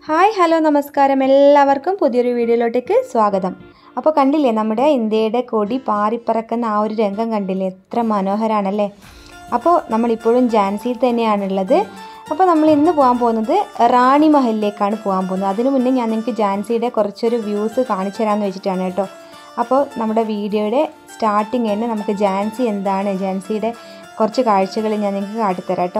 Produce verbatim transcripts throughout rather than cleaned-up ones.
Hi hello നമസ്കാരം എല്ലാവർക്കും പുതിയൊരു വീഡിയോയിലോട്ടേക്ക് സ്വാഗതം. അപ്പോൾ കണ്ടില്ലേ നമ്മുടെ ഇന്ത്യയുടെ കൊടി പാറിപ്പറക്കുന്ന ആ ഒരു രംഗം കണ്ടില്ലേ, എത്ര മനോഹരമാണല്ലേ. അപ്പോൾ നമ്മളിപ്പോഴും ഝാൻസിയിൽ തന്നെയാണുള്ളത്. അപ്പോൾ നമ്മൾ ഇന്ന് പോകാൻ പോകുന്നത് റാണിമഹലിലേക്കാണ് പോകാൻ പോകുന്നത്. അതിനു മുന്നേ ഞാൻ നിങ്ങൾക്ക് ഝാൻസിയുടെ കുറച്ചൊരു വ്യൂസ് കാണിച്ചു തരാമെന്ന് വെച്ചിട്ടാണ് കേട്ടോ. അപ്പോൾ നമ്മുടെ വീഡിയോയുടെ സ്റ്റാർട്ടിങ് തന്നെ നമുക്ക് ഝാൻസി എന്താണ്, ഝാൻസിയുടെ കുറച്ച് കാഴ്ചകൾ ഞാൻ നിങ്ങൾക്ക് കാട്ടിത്തരാം കേട്ടോ.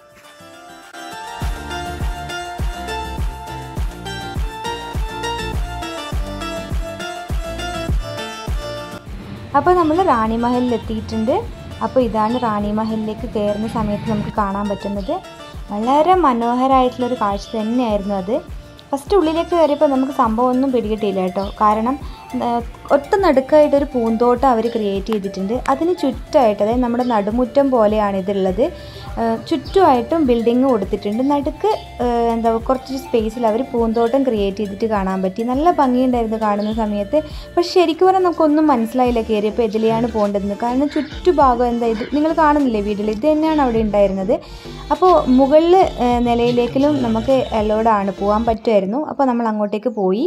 അപ്പോൾ നമ്മൾ റാണിമഹലിൽ എത്തിയിട്ടുണ്ട്. അപ്പോൾ ഇതാണ് റാണിമഹലിലേക്ക് കയറുന്ന സമയത്ത് നമുക്ക് കാണാൻ പറ്റുന്നത്. വളരെ മനോഹരമായിട്ടുള്ളൊരു കാഴ്ച തന്നെയായിരുന്നു അത്. ഫസ്റ്റ് ഉള്ളിലേക്ക് കയറിയപ്പോൾ നമുക്ക് സംഭവം ഒന്നും പിടികിട്ടിയില്ല കേട്ടോ. കാരണം ഒറ്റ നടുക്കായിട്ടൊരു പൂന്തോട്ടം അവർ ക്രിയേറ്റ് ചെയ്തിട്ടുണ്ട്. അതിന് ചുറ്റുമായിട്ട്, അതായത് നമ്മുടെ നടുമുറ്റം പോലെയാണ് ഇതുള്ളത്. ചുറ്റുമായിട്ടും ബിൽഡിങ് കൊടുത്തിട്ടുണ്ട്. നടുക്ക് എന്താ കുറച്ച് സ്പേസിൽ അവർ പൂന്തോട്ടം ക്രിയേറ്റ് ചെയ്തിട്ട് കാണാൻ പറ്റി. നല്ല ഭംഗിയുണ്ടായിരുന്നു കാണുന്ന സമയത്ത്. പക്ഷെ ശരിക്കും പറഞ്ഞാൽ നമുക്കൊന്നും മനസ്സിലായില്ല കയറിയപ്പോൾ എതിലെയാണ് പോകേണ്ടതെന്ന്. കാരണം ചുറ്റുഭാഗം എന്താ ഇത് നിങ്ങൾ കാണുന്നില്ലേ വീഡിയോയിൽ, ഇത് തന്നെയാണ് അവിടെ ഉണ്ടായിരുന്നത്. അപ്പോൾ മുകളിൽ നിലയിലേക്കിലും നമുക്ക് അലോഡാണ്, പോകാൻ പറ്റുമായിരുന്നു. അപ്പോൾ നമ്മൾ അങ്ങോട്ടേക്ക് പോയി.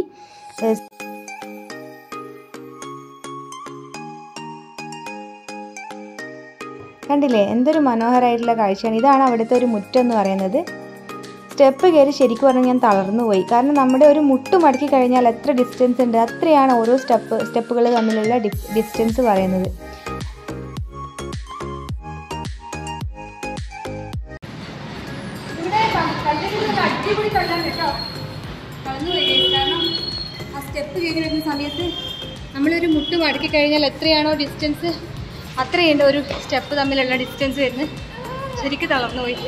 കണ്ടില്ലേ, എന്തൊരു മനോഹരമായിട്ടുള്ള കാഴ്ചയാണ്. ഇതാണ് അവിടുത്തെ ഒരു മുറ്റം എന്ന് പറയുന്നത്. സ്റ്റെപ്പ് കയറി ശരിക്കും പറഞ്ഞാൽ ഞാൻ തളർന്നു പോയി. കാരണം നമ്മുടെ ഒരു മുട്ട് മടക്കി കഴിഞ്ഞാൽ എത്ര ഡിസ്റ്റൻസ് ഉണ്ട്, അത്രയാണ് ഓരോ സ്റ്റെപ്പ് സ്റ്റെപ്പുകൾ തമ്മിലുള്ള ഡിസ്റ്റൻസ് പറയുന്നത്. അടിപൊളി കല്ലാണ് കേട്ടോ. കളഞ്ഞു പോയി. കാരണം ആ സ്റ്റെപ്പ് കയറി വരുന്ന സമയത്ത് നമ്മളൊരു മുട്ട് മടക്കി കഴിഞ്ഞാൽ എത്രയാണോ ഡിസ്റ്റൻസ്, അത്രയുണ്ട് ഒരു സ്റ്റെപ്പ് തമ്മിലുള്ള ഡിസ്റ്റൻസ് വരുന്നത്. ശരിക്കും തളർന്നു പോയി.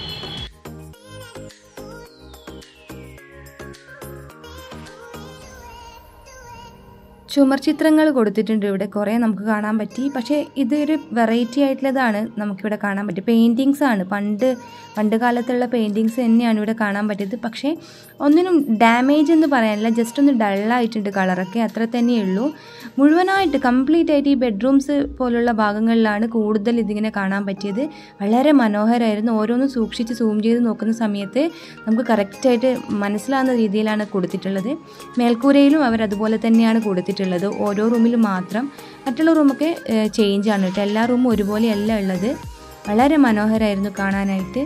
ചുമർ ചിത്രങ്ങൾ കൊടുത്തിട്ടുണ്ട് ഇവിടെ കുറേ നമുക്ക് കാണാൻ പറ്റി. പക്ഷേ ഇതൊരു വെറൈറ്റി ആയിട്ടുള്ളതാണ് നമുക്കിവിടെ കാണാൻ പറ്റും. പെയിൻറ്റിങ്സ് ആണ്, പണ്ട് പണ്ട് കാലത്തുള്ള പെയിൻറ്റിങ്സ് തന്നെയാണ് ഇവിടെ കാണാൻ പറ്റിയത്. പക്ഷേ ഒന്നിനും ഡാമേജ് എന്ന് പറയാനില്ല, ജസ്റ്റ് ഒന്ന് ഡള്ളായിട്ടുണ്ട് കളറൊക്കെ, അത്ര തന്നെയുള്ളൂ. മുഴുവനായിട്ട് കംപ്ലീറ്റ് ആയിട്ട് ഈ ബെഡ്റൂംസ് പോലുള്ള ഭാഗങ്ങളിലാണ് കൂടുതൽ ഇതിങ്ങനെ കാണാൻ പറ്റിയത്. വളരെ മനോഹരമായിരുന്നു. ഓരോന്നും സൂക്ഷിച്ച് സൂം ചെയ്ത് നോക്കുന്ന സമയത്ത് നമുക്ക് കറക്റ്റായിട്ട് മനസ്സിലാവുന്ന രീതിയിലാണ് കൊടുത്തിട്ടുള്ളത്. മേൽക്കൂരയിലും അവർ അതുപോലെ തന്നെയാണ് കൊടുത്തിട്ടുള്ളത്, ഓരോ റൂമിലും മാത്രം. മറ്റുള്ള റൂമൊക്കെ ചേഞ്ച് ആണ് കേട്ടോ. എല്ലാ റൂമും ഒരുപോലെയല്ല ഉള്ളത്. വളരെ മനോഹരമായിരുന്നു കാണാനായിട്ട്.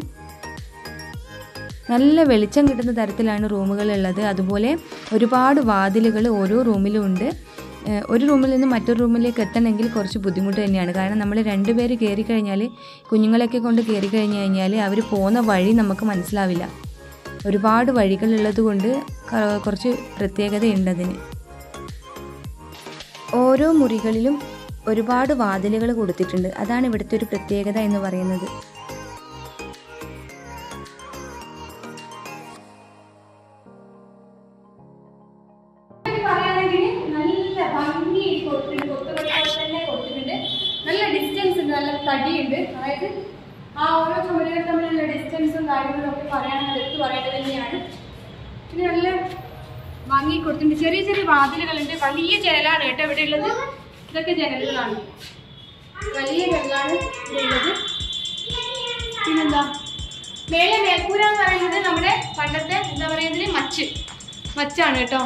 നല്ല വെളിച്ചം കിട്ടുന്ന തരത്തിലാണ് റൂമുകളുള്ളത്. അതുപോലെ ഒരുപാട് വാതിലുകൾ ഓരോ റൂമിലും ഉണ്ട്. ഒരു റൂമിൽ നിന്ന് മറ്റൊരു റൂമിലേക്ക് എത്തണമെങ്കിൽ കുറച്ച് ബുദ്ധിമുട്ട് തന്നെയാണ്. കാരണം നമ്മൾ രണ്ടുപേർ കയറി കഴിഞ്ഞാൽ, കുഞ്ഞുങ്ങളെയൊക്കെ കൊണ്ട് കയറി കഴിഞ്ഞ് കഴിഞ്ഞാൽ അവർ പോകുന്ന വഴി നമുക്ക് മനസ്സിലാവില്ല. ഒരുപാട് വഴികളുള്ളത് കൊണ്ട് കുറച്ച് പ്രത്യേകതയുണ്ട് അതിന്. ഓരോ മുറികളിലും ഒരുപാട് വാതിലുകൾ കൊടുത്തിട്ടുണ്ട്. അതാണ് ഇവിടുത്തെ ഒരു പ്രത്യേകത എന്ന് പറയുന്നത്. നല്ല ഡിസ്റ്റൻസ് ഉണ്ട്, നല്ല തടിയുണ്ട്. അതായത് ആ ഓരോ ചുമരുകൾ തമ്മിലുള്ള ഡിസ്റ്റൻസും കാര്യങ്ങളും ഒക്കെ പറയാനുള്ള എടുത്ത് പറയേണ്ടത് തന്നെയാണ്. പിന്നെ നല്ല ഭംഗി കൊടുത്തിട്ടുണ്ട്. ചെറിയ ചെറിയ വാതിലുകളുണ്ട്. വലിയ ജനലാണ് കേട്ടോ ഇവിടെ ഉള്ളത്. ഇതൊക്കെ ജനലുകളാണ്, വലിയ ജനലാണ് ഇവിടെ ഉള്ളത്. പിന്നെന്താ മേലെ മേൽക്കൂര എന്ന് പറയുന്നത് നമ്മുടെ പണ്ടത്തെ എന്താ പറയുന്നത് മച്ച് മച്ചാണ് കേട്ടോ.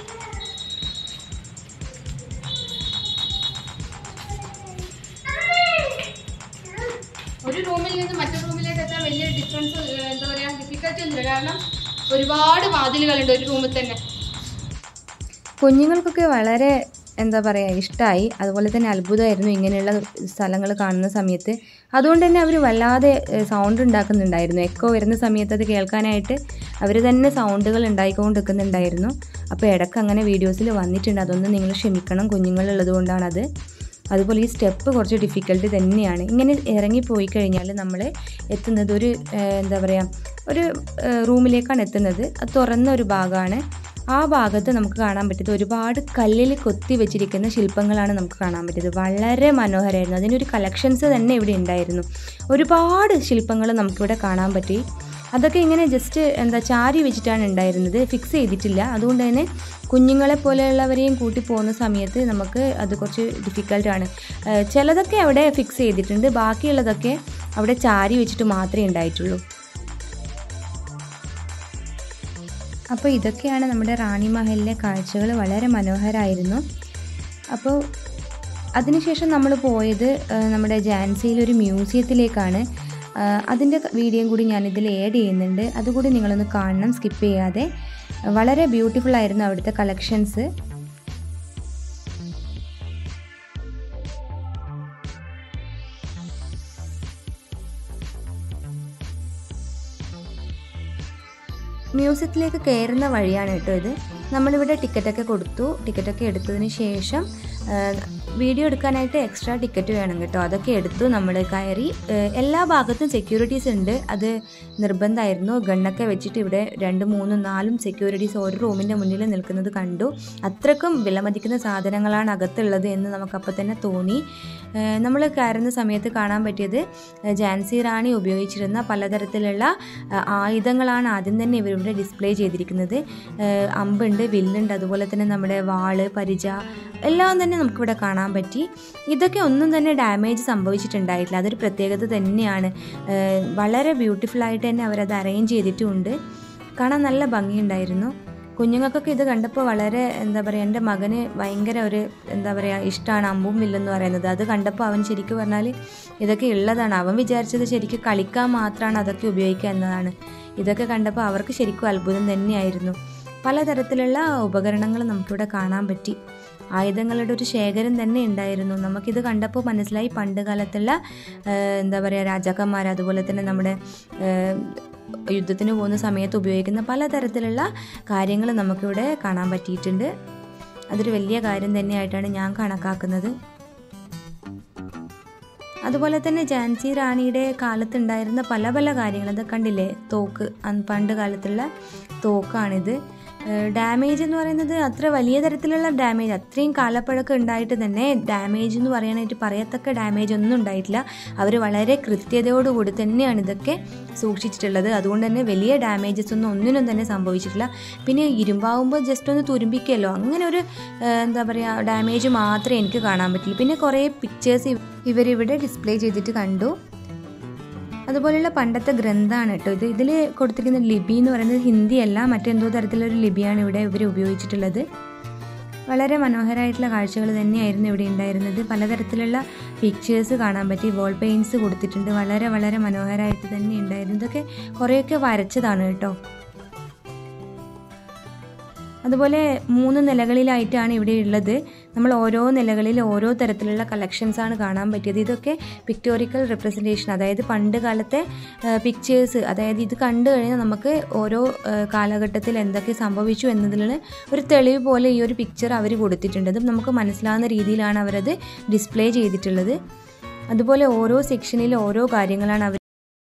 ഒരു റൂമിൽ നിന്ന് മറ്റൊരു റൂമിലേക്ക് എത്താൻ വലിയ ഡിഫറൻസ് എന്താ പറയുക ഡിഫിക്കൽട്ടി ഒന്നുമില്ല. കാരണം ഒരുപാട് വാതിലുകളുണ്ട് ഒരു റൂമിൽ തന്നെ. കുഞ്ഞുങ്ങൾക്കൊക്കെ വളരെ എന്താ പറയുക ഇഷ്ടമായി. അതുപോലെ തന്നെ അത്ഭുതമായിരുന്നു ഇങ്ങനെയുള്ള സ്ഥലങ്ങൾ കാണുന്ന സമയത്ത്. അതുകൊണ്ട് തന്നെ അവർ വല്ലാതെ സൗണ്ട് ഉണ്ടാക്കുന്നുണ്ടായിരുന്നു. എക്കോ വരുന്ന സമയത്ത് അത് കേൾക്കാനായിട്ട് അവർ തന്നെ സൗണ്ടുകൾ ഉണ്ടായിക്കൊണ്ട് നിൽക്കുന്നുണ്ടായിരുന്നു. അപ്പോൾ ഇടയ്ക്ക് അങ്ങനെ വീഡിയോസിൽ വന്നിട്ടുണ്ട്. അതൊന്നും നിങ്ങൾ ക്ഷമിക്കണം, കുഞ്ഞുങ്ങളുള്ളത് കൊണ്ടാണത്. അതുപോലെ ഈ സ്റ്റെപ്പ് കുറച്ച് ഡിഫിക്കൽട്ടി തന്നെയാണ്. ഇങ്ങനെ ഇറങ്ങിപ്പോയി കഴിഞ്ഞാൽ നമ്മൾ എത്തുന്നത് ഒരു എന്താ പറയുക ഒരു റൂമിലേക്കാണ് എത്തുന്നത്. അത് തുറന്ന ഒരു ഭാഗമാണ്. ആ ഭാഗത്ത് നമുക്ക് കാണാൻ പറ്റിയത് ഒരുപാട് കല്ലിൽ കൊത്തി വെച്ചിരിക്കുന്ന ശില്പങ്ങളാണ് നമുക്ക് കാണാൻ പറ്റിയത്. വളരെ മനോഹരമായിരുന്നു. അതിനൊരു കളക്ഷൻസ് തന്നെ ഇവിടെ ഉണ്ടായിരുന്നു. ഒരുപാട് ശില്പങ്ങൾ നമുക്കിവിടെ കാണാൻ പറ്റി. അതൊക്കെ ഇങ്ങനെ ജസ്റ്റ് എന്താ ചാരി വെച്ചിട്ടാണ് ഉണ്ടായിരുന്നത്, ഫിക്സ് ചെയ്തിട്ടില്ല. അതുകൊണ്ട് തന്നെ കുഞ്ഞുങ്ങളെ പോലെയുള്ളവരെയും കൂട്ടി പോകുന്ന സമയത്ത് നമുക്ക് അത് കുറച്ച് ഡിഫിക്കൽട്ടാണ്. ചിലതൊക്കെ അവിടെ ഫിക്സ് ചെയ്തിട്ടുണ്ട്, ബാക്കിയുള്ളതൊക്കെ അവിടെ ചാരി വെച്ചിട്ട് മാത്രമേ ഉണ്ടായിട്ടുള്ളൂ. അപ്പോൾ ഇതൊക്കെയാണ് നമ്മുടെ റാണിമഹലിലെ കാഴ്ചകൾ. വളരെ മനോഹരമായിരുന്നു. അപ്പോൾ അതിനുശേഷം നമ്മൾ പോയത് നമ്മുടെ ഝാൻസിയിലൊരു മ്യൂസിയത്തിലേക്കാണ്. അതിൻ്റെ വീഡിയോയും കൂടി ഞാനിതിൽ ആഡ് ചെയ്യുന്നുണ്ട്, അതുകൂടി നിങ്ങളൊന്ന് കാണണം സ്കിപ്പ് ചെയ്യാതെ. വളരെ ബ്യൂട്ടിഫുൾ ആയിരുന്നു അവിടുത്തെ കളക്ഷൻസ്. മ്യൂസിയത്തിലേക്ക് കയറുന്ന വഴിയാണ് കേട്ടോ ഇത്. നമ്മളിവിടെ ടിക്കറ്റൊക്കെ കൊടുത്തു. ടിക്കറ്റൊക്കെ എടുത്തതിന് ശേഷം വീഡിയോ എടുക്കാനായിട്ട് എക്സ്ട്രാ ടിക്കറ്റ് വേണം കേട്ടോ. അതൊക്കെ എടുത്തു നമ്മൾ കയറി. എല്ലാ ഭാഗത്തും സെക്യൂരിറ്റീസ് ഉണ്ട്, അത് നിർബന്ധമായിരുന്നു. ഗണ്ണൊക്കെ വെച്ചിട്ട് ഇവിടെ രണ്ട് മൂന്നും നാലും സെക്യൂരിറ്റീസ് ഓരോ റൂമിൻ്റെ മുന്നിൽ നിൽക്കുന്നത് കണ്ടു. അത്രക്കും വിലമതിക്കുന്ന സാധനങ്ങളാണ് അകത്തുള്ളത് എന്ന് നമുക്കപ്പോൾ തന്നെ തോന്നി. നമ്മൾ കയറുന്ന സമയത്ത് കാണാൻ പറ്റിയത് ഝാൻസി റാണി ഉപയോഗിച്ചിരുന്ന പലതരത്തിലുള്ള ആയുധങ്ങളാണ് ആദ്യം തന്നെ ഇവരിവിടെ ഡിസ്പ്ലേ ചെയ്തിരിക്കുന്നത്. അമ്പുണ്ട്, വില്ലുണ്ട്, അതുപോലെ തന്നെ നമ്മുടെ വാള്, പരിച എല്ലാം തന്നെ നമുക്കിവിടെ കാണാൻ പറ്റി. ഇതൊക്കെ ഒന്നും തന്നെ ഡാമേജ് സംഭവിച്ചിട്ടുണ്ടായിട്ടില്ല. അതൊരു പ്രത്യേകത തന്നെയാണ്. വളരെ ബ്യൂട്ടിഫുള്ളായിട്ട് തന്നെ അവരത് അറേഞ്ച് ചെയ്തിട്ടുമുണ്ട്. കാണാൻ നല്ല ഭംഗിയുണ്ടായിരുന്നു. കുഞ്ഞുങ്ങൾക്കൊക്കെ ഇത് കണ്ടപ്പോൾ വളരെ എന്താ പറയുക, എൻ്റെ മകന് ഭയങ്കര ഒരു എന്താ പറയുക ഇഷ്ടമാണ് അമ്പും വില്ലെന്ന് പറയുന്നത്. അത് കണ്ടപ്പോൾ അവൻ ശരിക്കും പറഞ്ഞാൽ ഇതൊക്കെ ഉള്ളതാണ്. അവൻ വിചാരിച്ചത് ശരിക്കും കളിക്കാൻ മാത്രമാണ് അതൊക്കെ ഉപയോഗിക്കുക എന്നതാണ്. ഇതൊക്കെ കണ്ടപ്പോൾ അവർക്ക് ശരിക്കും അത്ഭുതം തന്നെയായിരുന്നു. പലതരത്തിലുള്ള ഉപകരണങ്ങൾ നമുക്കിവിടെ കാണാൻ പറ്റി. ആയുധങ്ങളുടെ ഒരു ശേഖരം തന്നെ ഉണ്ടായിരുന്നു. നമുക്കിത് കണ്ടപ്പോൾ മനസ്സിലായി പണ്ട് കാലത്തുള്ള എന്താ പറയുക രാജാക്കന്മാർ, അതുപോലെ തന്നെ നമ്മുടെ യുദ്ധത്തിന് പോകുന്ന സമയത്ത് ഉപയോഗിക്കുന്ന പലതരത്തിലുള്ള കാര്യങ്ങൾ നമുക്കിവിടെ കാണാൻ പറ്റിയിട്ടുണ്ട്. അതൊരു വലിയ കാര്യം തന്നെയായിട്ടാണ് ഞാൻ കണക്കാക്കുന്നത്. അതുപോലെ തന്നെ ഝാൻസി റാണിയുടെ കാലത്തുണ്ടായിരുന്ന പല പല കാര്യങ്ങൾ അത് കണ്ടില്ലേ. തോക്ക്, പണ്ട് കാലത്തുള്ള തോക്കാണിത്. ഡാമേജ് എന്ന് പറയുന്നത് അത്ര വലിയ തരത്തിലുള്ള ഡാമേജ്, അത്രയും കാലപ്പഴക്കം ഉണ്ടായിട്ട് തന്നെ ഡാമേജ് എന്ന് പറയാനായിട്ട് പറയത്തക്ക ഡാമേജ് ഒന്നും ഉണ്ടായിട്ടില്ല. അവർ വളരെ കൃത്യതയോടുകൂടി തന്നെയാണ് ഇതൊക്കെ സൂക്ഷിച്ചിട്ടുള്ളത്. അതുകൊണ്ട് തന്നെ വലിയ ഡാമേജസ് ഒന്നും ഒന്നിനും തന്നെ സംഭവിച്ചിട്ടില്ല. പിന്നെ ഇരുമ്പാവുമ്പോൾ ജസ്റ്റ് ഒന്ന് തുരുമ്പിക്കല്ലോ, അങ്ങനെ ഒരു എന്താ പറയുക ഡാമേജ് മാത്രമേ എനിക്ക് കാണാൻ പറ്റില്ല. പിന്നെ കുറേ പിക്ചേഴ്സ് ഇവരിവിടെ ഡിസ്പ്ലേ ചെയ്തിട്ട് കണ്ടു. അതുപോലെയുള്ള പണ്ടത്തെ ഗ്രന്ഥമാണ് കേട്ടോ ഇത്. ഇതിൽ കൊടുത്തിരിക്കുന്ന ലിപി എന്ന് പറയുന്നത് ഹിന്ദിയല്ല, മറ്റെന്തോ തരത്തിലൊരു ലിപിയാണ് ഇവിടെ ഇവർ ഉപയോഗിച്ചിട്ടുള്ളത്. വളരെ മനോഹരമായിട്ടുള്ള കാഴ്ചകൾ തന്നെയായിരുന്നു ഇവിടെ ഉണ്ടായിരുന്നത്. പലതരത്തിലുള്ള പിക്ചേഴ്സ് കാണാൻ പറ്റി, വോൾ പെയിൻറ്റ്സ് കൊടുത്തിട്ടുണ്ട്. വളരെ വളരെ മനോഹരമായിട്ട് തന്നെ ഉണ്ടായിരുന്നു. ഇതൊക്കെ കുറേയൊക്കെ വരച്ചതാണ് കേട്ടോ. അതുപോലെ മൂന്ന് നിലകളിലായിട്ടാണ് ഇവിടെ ഉള്ളത്. നമ്മൾ ഓരോ നിലകളിൽ ഓരോ തരത്തിലുള്ള കളക്ഷൻസാണ് കാണാൻ പറ്റിയത്. ഇതൊക്കെ പിക്ടോറിക്കൽ റെപ്രസെൻറ്റേഷൻ, അതായത് പണ്ട് കാലത്തെ പിക്ചേഴ്സ്. അതായത് ഇത് കണ്ടു കഴിഞ്ഞാൽ നമുക്ക് ഓരോ കാലഘട്ടത്തിൽ എന്തൊക്കെ സംഭവിച്ചു എന്നതിലുള്ള ഒരു തെളിവ് പോലെ ഈ ഒരു പിക്ചർ അവർ കൊടുത്തിട്ടുണ്ട്. അത് നമുക്ക് മനസ്സിലാവുന്ന രീതിയിലാണ് അവരത് ഡിസ്പ്ലേ ചെയ്തിട്ടുള്ളത്. അതുപോലെ ഓരോ സെക്ഷനിൽ ഓരോ കാര്യങ്ങളാണ് അവർ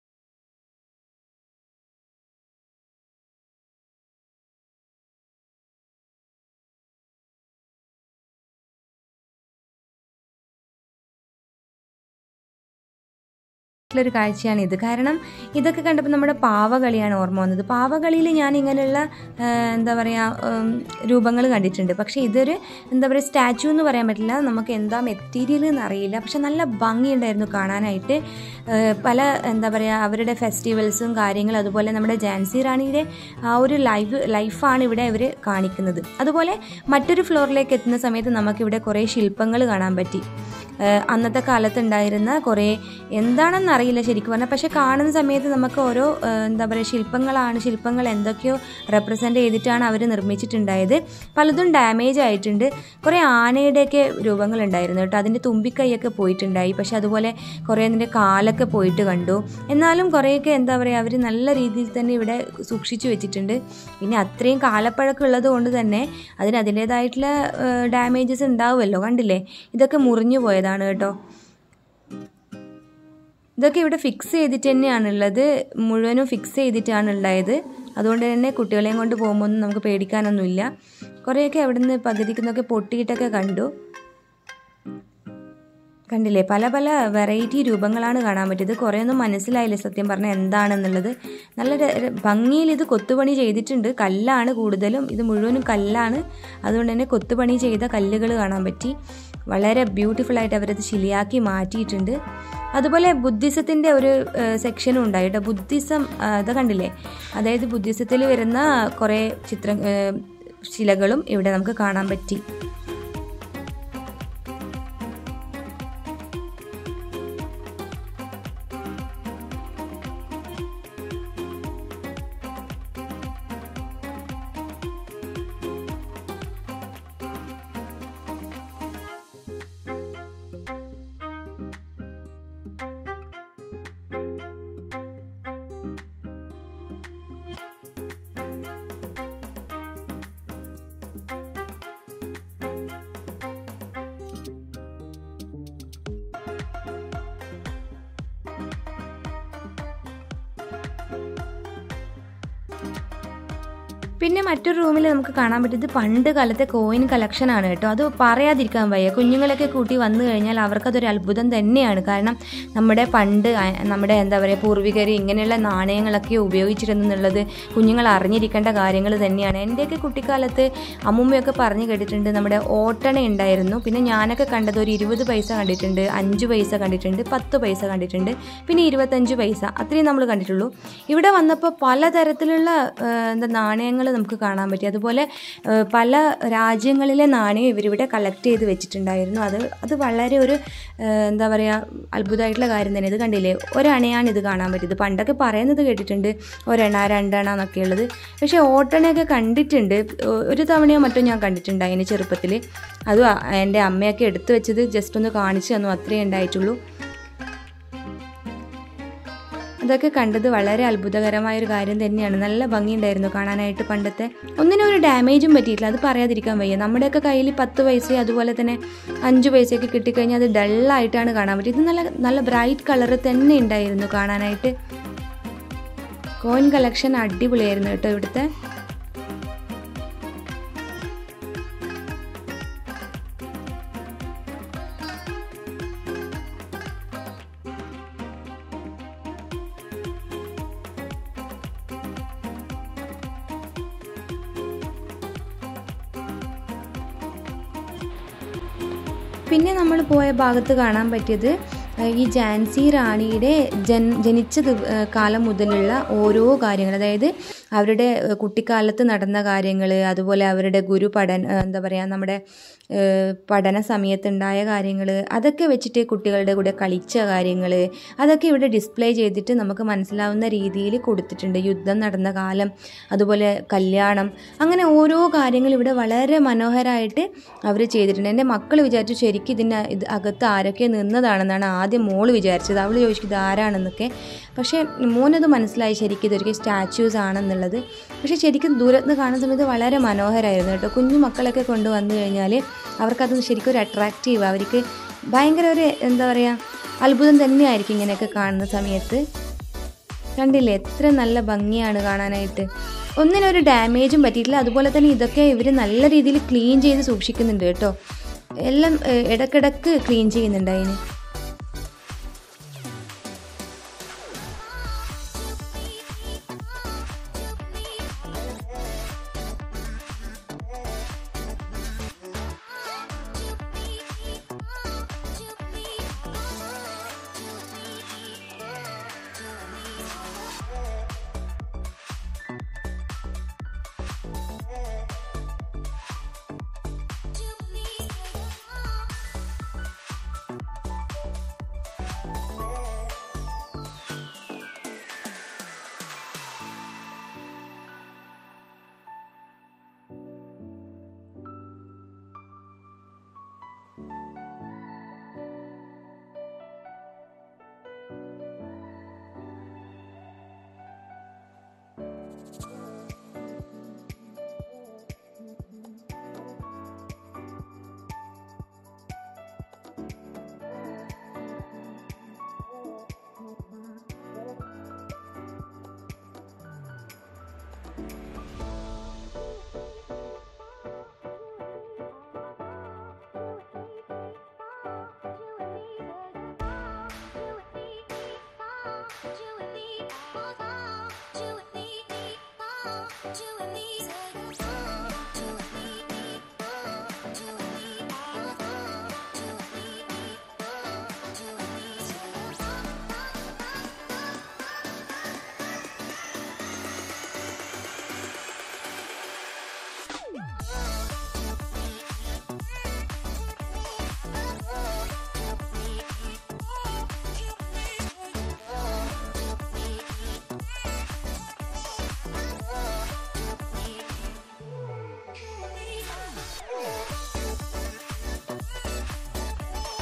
ൊരു കാഴ്ചയാണ് ഇത്. കാരണം ഇതൊക്കെ കണ്ടപ്പോൾ നമ്മുടെ പാവകളിയാണ് ഓർമ്മ വന്നത്. പാവകളിയിൽ ഞാൻ ഇങ്ങനെയുള്ള എന്താ പറയുക രൂപങ്ങൾ കണ്ടിട്ടുണ്ട്. പക്ഷേ ഇതൊരു എന്താ പറയുക സ്റ്റാച്ചു എന്ന് പറയാൻ പറ്റില്ല, നമുക്ക് എന്താ മെറ്റീരിയൽ എന്നറിയില്ല. പക്ഷെ നല്ല ഭംഗിയുണ്ടായിരുന്നു കാണാനായിട്ട്. പല എന്താ പറയുക അവരുടെ ഫെസ്റ്റിവൽസും കാര്യങ്ങളും, അതുപോലെ നമ്മുടെ ഝാൻസി റാണിയുടെ ആ ഒരു ലൈഫ് ലൈഫാണ് ഇവിടെ അവർ കാണിക്കുന്നത്. അതുപോലെ മറ്റൊരു ഫ്ലോറിലേക്ക് എത്തുന്ന സമയത്ത് നമുക്കിവിടെ കുറേ ശില്പങ്ങൾ കാണാൻ പറ്റി. അന്നത്തെ കാലത്തുണ്ടായിരുന്ന കുറേ എന്താണെന്നറിയില്ല ശരിക്കും പറഞ്ഞാൽ, പക്ഷെ കാണുന്ന സമയത്ത് നമുക്ക് ഓരോ എന്താ പറയുക ശില്പങ്ങളാണ്. ശില്പങ്ങൾ എന്തൊക്കെയോ റെപ്രസെൻ്റ് ചെയ്തിട്ടാണ് അവർ നിർമ്മിച്ചിട്ടുണ്ടായത്. പലതും ഡാമേജ് ആയിട്ടുണ്ട്. കുറേ ആനയുടെയൊക്കെ രൂപങ്ങളുണ്ടായിരുന്നു കേട്ടോ. അതിൻ്റെ തുമ്പിക്കൈയൊക്കെ പോയിട്ടുണ്ടായി. പക്ഷെ അതുപോലെ കുറേ അതിൻ്റെ കാലൊക്കെ പോയിട്ട് കണ്ടു. എന്നാലും കുറേയൊക്കെ എന്താ പറയുക അവർ നല്ല രീതിയിൽ തന്നെ ഇവിടെ സൂക്ഷിച്ചു വെച്ചിട്ടുണ്ട്. പിന്നെ അത്രയും കാലപ്പഴക്കം ഉള്ളത് കൊണ്ട് തന്നെ അതിന് അതിൻ്റേതായിട്ടുള്ള ഡാമേജസ് ഉണ്ടാവുമല്ലോ. കണ്ടില്ലേ, ഇതൊക്കെ മുറിഞ്ഞു പോയതാണ് കേട്ടോ. ഇതൊക്കെ ഇവിടെ ഫിക്സ് ചെയ്തിട്ട് തന്നെയാണുള്ളത്, മുഴുവനും ഫിക്സ് ചെയ്തിട്ടാണ് ഉണ്ടായത്. അതുകൊണ്ട് തന്നെ കുട്ടികളെയും കൊണ്ട് പോകുമ്പോൾ ഒന്നും നമുക്ക് പേടിക്കാനൊന്നുമില്ല. കുറേയൊക്കെ അവിടെ നിന്ന് പകുതിക്കുന്നൊക്കെ പൊട്ടിയിട്ടൊക്കെ കണ്ടു. കണ്ടില്ലേ, പല പല വെറൈറ്റി രൂപങ്ങളാണ് കാണാൻ പറ്റിയത്. കുറേയൊന്നും മനസ്സിലായില്ല സത്യം പറഞ്ഞാൽ എന്താണെന്നുള്ളത്. നല്ല ഭംഗിയിൽ ഇത് കൊത്തുപണി ചെയ്തിട്ടുണ്ട്. കല്ലാണ് കൂടുതലും, ഇത് മുഴുവനും കല്ലാണ്. അതുകൊണ്ട് തന്നെ കൊത്തുപണി ചെയ്ത കല്ലുകൾ കാണാൻ പറ്റി. വളരെ ബ്യൂട്ടിഫുള്ളായിട്ട് അവരത് ശിലയാക്കി മാറ്റിയിട്ടുണ്ട്. അതുപോലെ ബുദ്ധിസത്തിൻ്റെ ഒരു സെക്ഷനും ഉണ്ടായിട്ടോ. ബുദ്ധിസം അത് കണ്ടില്ലേ, അതായത് ബുദ്ധിസത്തിൽ വരുന്ന കുറേ ചിത്ര ശിലകളും ഇവിടെ നമുക്ക് കാണാൻ പറ്റി. പിന്നെ മറ്റൊരു റൂമിൽ നമുക്ക് കാണാൻ പറ്റിയത് പണ്ട് കാലത്തെ കോയിൻ കളക്ഷൻ ആണ് കേട്ടോ. അത് പറയാതിരിക്കാൻ വയ്യ. കുഞ്ഞുങ്ങളൊക്കെ കൂട്ടി വന്നു കഴിഞ്ഞാൽ അവർക്കതൊരു അത്ഭുതം തന്നെയാണ്. കാരണം നമ്മുടെ പണ്ട് നമ്മുടെ എന്താ പറയുക പൂർവികർ ഇങ്ങനെയുള്ള നാണയങ്ങളൊക്കെ ഉപയോഗിച്ചിരുന്നുള്ളത് കുഞ്ഞുങ്ങൾ അറിഞ്ഞിരിക്കേണ്ട കാര്യങ്ങൾ തന്നെയാണ്. എൻ്റെയൊക്കെ കുട്ടിക്കാലത്ത് അമ്മുമ്മയൊക്കെ പറഞ്ഞു കേട്ടിട്ടുണ്ട് നമ്മുടെ ഓട്ടണ ഉണ്ടായിരുന്നു. പിന്നെ ഞാനൊക്കെ കണ്ടത് ഒരു ഇരുപത് പൈസ കണ്ടിട്ടുണ്ട്, അഞ്ച് പൈസ കണ്ടിട്ടുണ്ട്, പത്ത് പൈസ കണ്ടിട്ടുണ്ട്, പിന്നെ ഇരുപത്തഞ്ച് പൈസ, അത്രയും നമ്മൾ കണ്ടിട്ടുള്ളൂ. ഇവിടെ വന്നപ്പോൾ പലതരത്തിലുള്ള എന്താ നാണയങ്ങൾ നമുക്ക് കാണാൻ പറ്റി. അതുപോലെ പല രാജ്യങ്ങളിലെ നാണയം ഇവരിവിടെ കളക്ട് ചെയ്ത് വെച്ചിട്ടുണ്ടായിരുന്നു. അത് അത് വളരെ ഒരു എന്താ പറയുക അത്ഭുതമായിട്ടുള്ള കാര്യം തന്നെ. ഇത് കണ്ടില്ലേ, ഒരണയാണ് ഇത് കാണാൻ പറ്റിയത്. പണ്ടൊക്കെ പറയുന്നത് കേട്ടിട്ടുണ്ട് ഒരെണ്ണ രണ്ടെണ്ണ എന്നൊക്കെ ഉള്ളത്. പക്ഷേ ഓട്ടണയൊക്കെ കണ്ടിട്ടുണ്ട്, ഒരു തവണയോ മറ്റോ ഞാൻ കണ്ടിട്ടുണ്ട് അതിന് ചെറുപ്പത്തിൽ. അത് എൻ്റെ അമ്മയൊക്കെ എടുത്തു വെച്ചത് ജസ്റ്റ് ഒന്ന് കാണിച്ചു തന്നു, അത്രയേ ഉണ്ടായിട്ടുള്ളൂ. അതൊക്കെ കണ്ടത് വളരെ അത്ഭുതകരമായൊരു കാര്യം തന്നെയാണ്. നല്ല ഭംഗിയുണ്ടായിരുന്നു കാണാനായിട്ട്. പണ്ടത്തെ ഒന്നിനും ഒരു ഡാമേജും പറ്റിയിട്ടില്ല, അത് പറയാതിരിക്കാൻ വയ്യ. നമ്മുടെയൊക്കെ കയ്യിൽ പത്ത് പൈസ അതുപോലെ തന്നെ അഞ്ച് പൈസയൊക്കെ കിട്ടിക്കഴിഞ്ഞാൽ അത് ഡള്ളായിട്ടാണ് കാണാൻ പറ്റിയത്. ഇത് നല്ല നല്ല ബ്രൈറ്റ് കളർ തന്നെ ഉണ്ടായിരുന്നു കാണാനായിട്ട്. കോയിൻ കളക്ഷൻ അടിപൊളിയായിരുന്നു കേട്ടോ ഇവിടുത്തെ. പിന്നെ നമ്മൾ പോയ ഭാഗത്ത് കാണാൻ പറ്റിയത് ഈ ഝാൻസി റാണിയുടെ ജൻ ജനിച്ച കാലം മുതലുള്ള ഓരോ കാര്യങ്ങൾ, അതായത് അവരുടെ കുട്ടിക്കാലത്ത് നടന്ന കാര്യങ്ങൾ, അതുപോലെ അവരുടെ ഗുരു പഠന എന്താ പറയുക നമ്മുടെ പഠന സമയത്തുണ്ടായ കാര്യങ്ങൾ, അതൊക്കെ വെച്ചിട്ട് കുട്ടികളുടെ കൂടെ കളിച്ച കാര്യങ്ങൾ, അതൊക്കെ ഇവിടെ ഡിസ്പ്ലേ ചെയ്തിട്ട് നമുക്ക് മനസ്സിലാവുന്ന രീതിയിൽ കൊടുത്തിട്ടുണ്ട്. യുദ്ധം നടന്ന കാലം, അതുപോലെ കല്യാണം, അങ്ങനെ ഓരോ കാര്യങ്ങൾ ഇവിടെ വളരെ മനോഹരമായിട്ട് അവർ ചെയ്തിട്ടുണ്ട്. എൻ്റെ മക്കൾ വിചാരിച്ചു ശരിക്കും ഇതിന് ഇത് അകത്ത് ആരൊക്കെ നിന്നതാണെന്നാണ് ആദ്യം മോള് വിചാരിച്ചത്. അവൾ ചോദിക്കും ഇത് ആരാണെന്നൊക്കെ. പക്ഷേ മോനത് മനസ്സിലായി ശരിക്കും ഇതൊരു സ്റ്റാച്യൂസ് ആണെന്നുള്ളത്. പക്ഷേ ശരിക്കും ദൂരത്ത് കാണുന്ന സമയത്ത് വളരെ മനോഹരമായിരുന്നു കേട്ടോ. കുഞ്ഞു മക്കളൊക്കെ കൊണ്ടുവന്നു കഴിഞ്ഞാൽ അവർക്കത് ശരിക്കും ഒരു അട്രാക്റ്റീവ്, അവർക്ക് ഭയങ്കര ഒരു എന്താ പറയുക അത്ഭുതം തന്നെയായിരിക്കും ഇങ്ങനെയൊക്കെ കാണുന്ന സമയത്ത്. കണ്ടില്ലേ എത്ര നല്ല ഭംഗിയാണ് കാണാനായിട്ട്. ഒന്നിനൊരു ഡാമേജും പറ്റിയിട്ടില്ല. അതുപോലെ തന്നെ ഇതൊക്കെ ഇവർ നല്ല രീതിയിൽ ക്ലീൻ ചെയ്ത് സൂക്ഷിക്കുന്നുണ്ട് കേട്ടോ. എല്ലാം ഇടയ്ക്കിടയ്ക്ക് ക്ലീൻ ചെയ്യുന്നുണ്ട് അതിന്.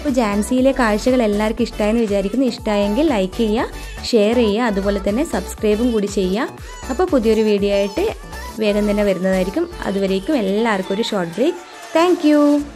അപ്പോൾ ജാൻസിയിലെ കാഴ്ചകൾ എല്ലാവർക്കും ഇഷ്ടമായെന്ന് വിചാരിക്കുന്നു. ഇഷ്ടമായെങ്കിൽ ലൈക്ക് ചെയ്യുക, ഷെയർ ചെയ്യുക, അതുപോലെ തന്നെ സബ്സ്ക്രൈബും കൂടി ചെയ്യുക. അപ്പോൾ പുതിയൊരു വീഡിയോ ആയിട്ട് വേഗം തന്നെ വരുന്നതായിരിക്കും. അതുവരേക്കും എല്ലാവർക്കും ഒരു ഷോർട്ട് ബ്രേക്ക്. താങ്ക്